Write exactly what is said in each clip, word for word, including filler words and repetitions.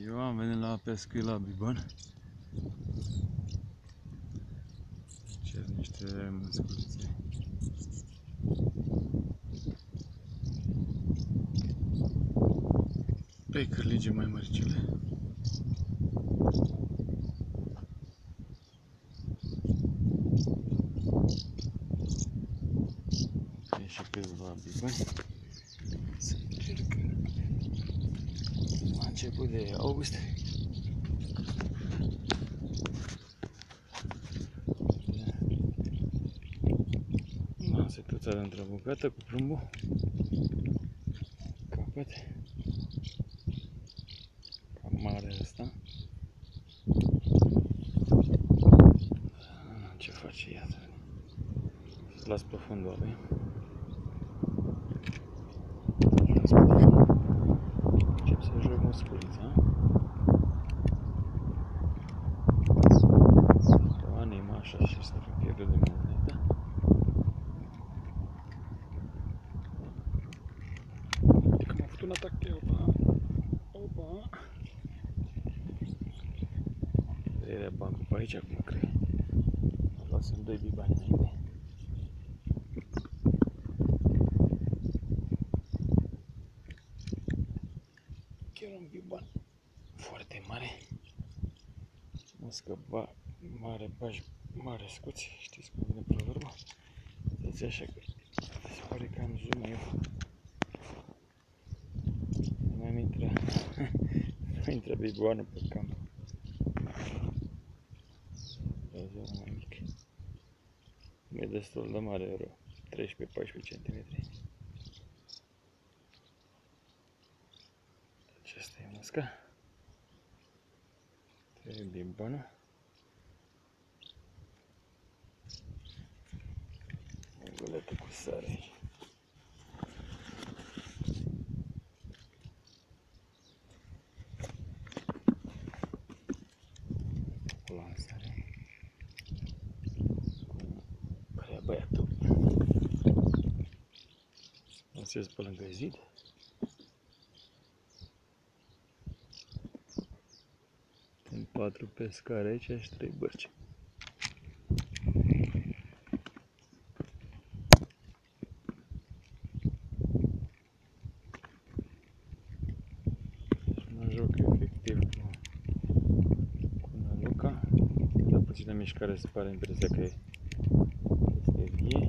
Eu am venit la pescuit la Biban. Cer niște măsculițe. Pe cârlige mai măricele. E și câțiva bibani. Să încercăm. La început de august. La setuța de într-o bucată cu plumbul. Capăt. Cam mare asta. Ce face, iată. Să las pe fundul alui. Încep să joc măsculița. O anima așa și să fiu pierdut de monetă. Uite că m-a făcut un atac, opa. Opa. Era bancul pe aici acum, cred. Am luat doi bibani înainte. Chiar un biban foarte mare. Muscă ba, mare baj, mare scuți. Știți cum vine proverbul? Deci așa că se pare că am zoom eu. Nu mai intră, nu intră bibanul pe camp. Văzut mai mic. E destul de mare, vreo treisprezece paisprezece centimetri. Acesta e musca. E bibanul. O guletă cu sare aici. Lansare. Care e băiatul? Lansez pe lângă zid. Sunt patru pescari aici și trei bărci. Deci mă joc efectiv cu, cu năluca. La puțină mișcare se pare impresia că este vie.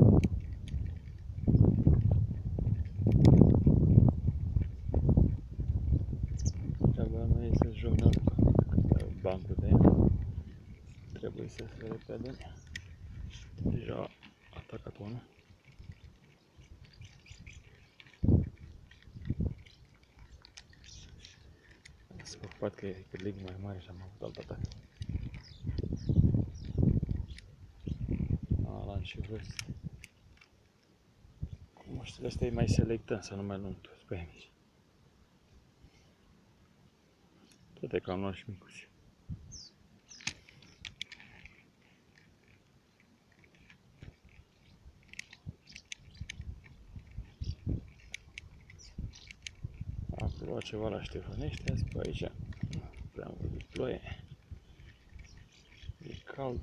Treaba mea e să joc năluca. Bancul de ea. Trebuie să se repede. Deja a atacat unul. Am scăpat că e cârlig mai mare și am avut alt atac. A, l-am și văzut. Cu moștele astea îi mai selectăm să nu mai luăm toți pe ei mici. Toate că am luat și micuți. Am luat ceva la Ștefănești, azi pe aici prea am văzut ploaie. E cald.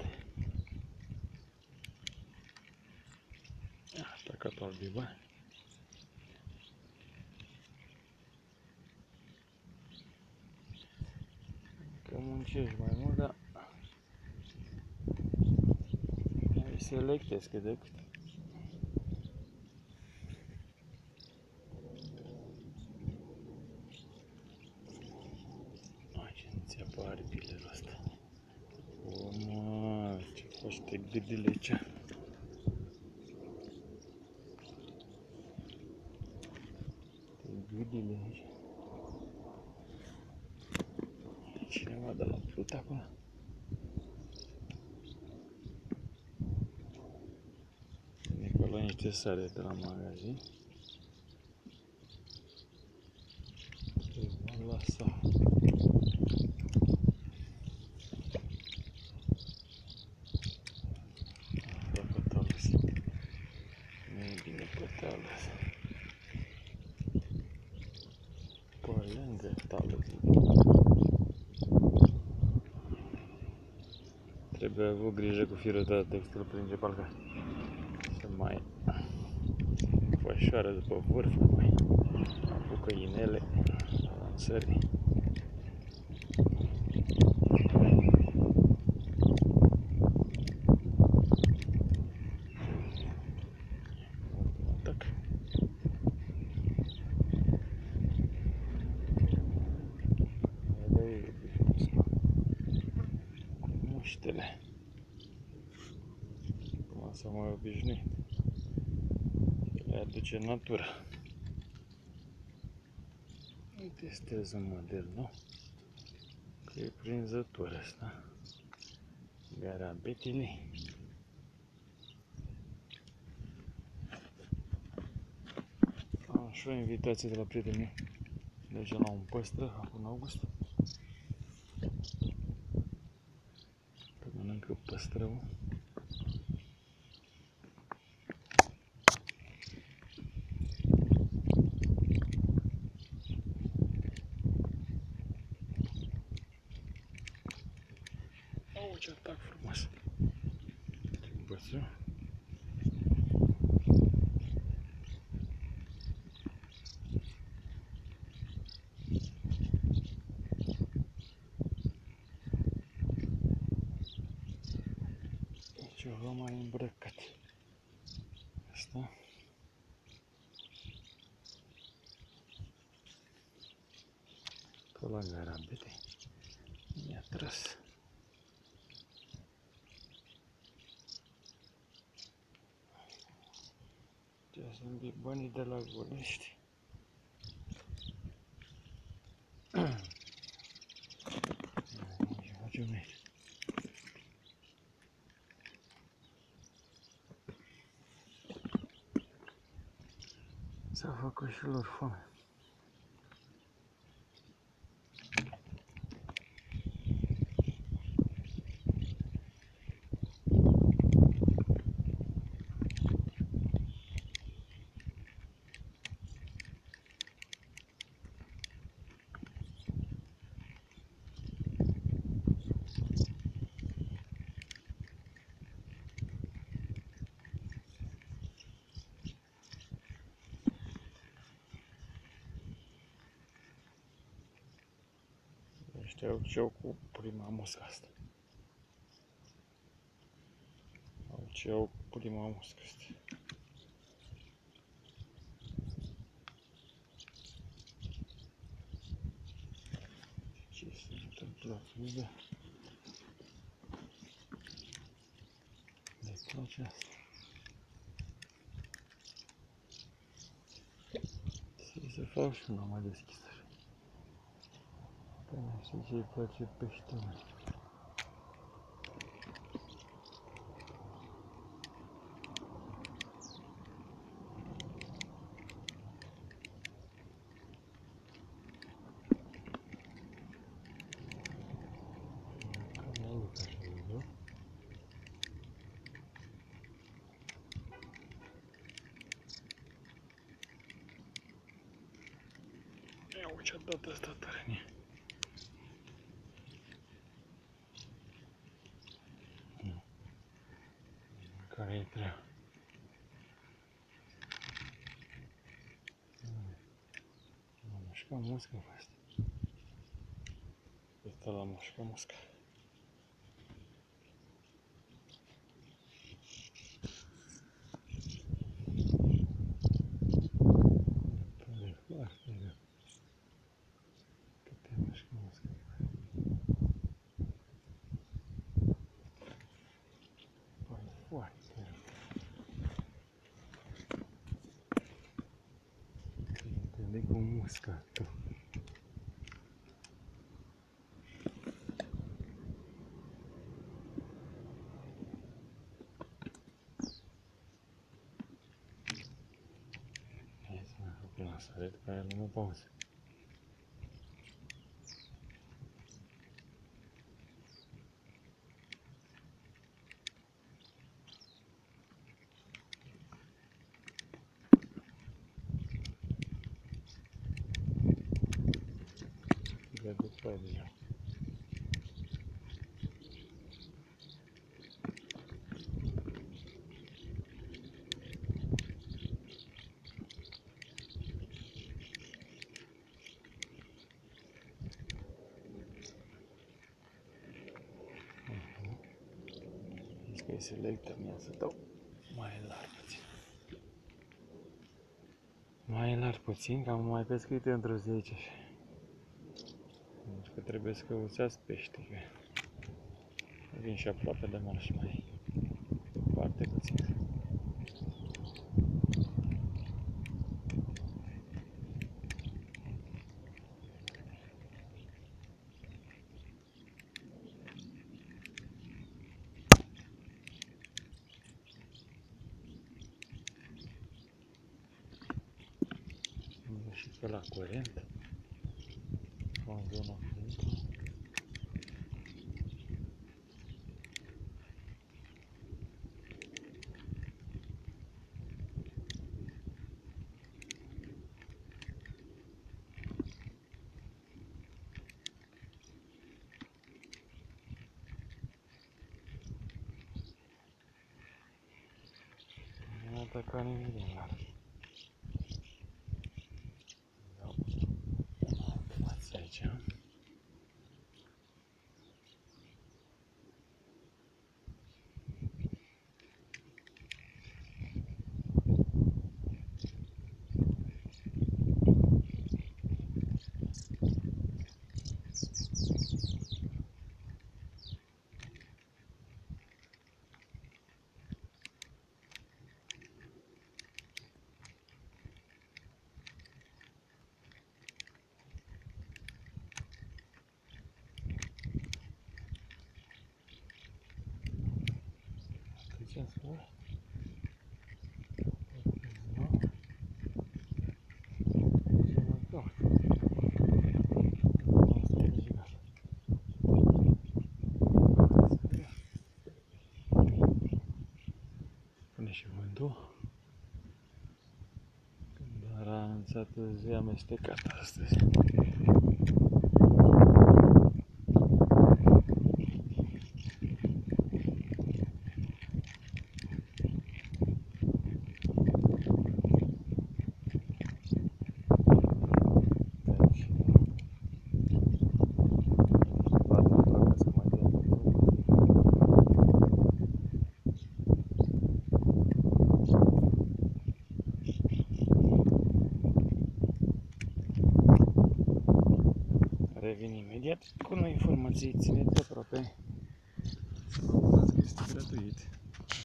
A atacat al biban. Că muncești mai mult, dar îi selectezi cât de cât. Ce apare pilerul ăsta. O, mă, ce faci te gâdile aici? Te gâdile aici. E cineva de la plută acolo? E că luăm niște sare de la magazin. Te vom lăsa. lângă tală, zic. Trebuie avut grijă cu firul de textil pringe parcă se mai fășoară după vârf, mai apucă inele la lansări. Muștele. Cum s-a mai obișnuit. Le aduce natura. Testez un model nou. Că e prinzător asta. Garabetele. Am și o invitație de la prietenul meu. Deja la un păstră, acum în august. Că mănâncă păstrăul. Oh, ce atac frumos! Ce păstră? Ceva mai îmbrăcat. Asta. Pe la garabete. Mi-a tras. Ce sunt banii de la Golești. Ce facem aici? S-a făcut și lor foame. Ăștia au ce au cu prima muscă asta. Au ce au cu prima muscă asta. Ce se întâmplă frigă? Le place asta. Să se fac și una mai deschisă. Că nu știu ce îi place peștele. Ia uite ce-a dat asta tărănie. Care e treaba? Am mușcat musca pe asta. Asta l-am mușcat musca. Pare foarte rău. Că te mușcă musca. Pare foarte rău. Te cu musca tu. Hai să mai fac un asaret ca el nu pauză. Păi deja. Zici că e selectă mea să dau mai larg puțin. Mai larg puțin, că am mai pescuit într-o zece. Deci că trebuie să căuțați pește, că vin și aproape de mal și mai foarte puțin. Și pe la curent, în zona curentă. Nu a atacat nimic din lar. Aici. Сейчас вот. Pune și vântul. Dar a anunțat zi amestecată astăzi. Revin imediat cu noi informații, țineți aproape. Să vă bucurați că este gratuit.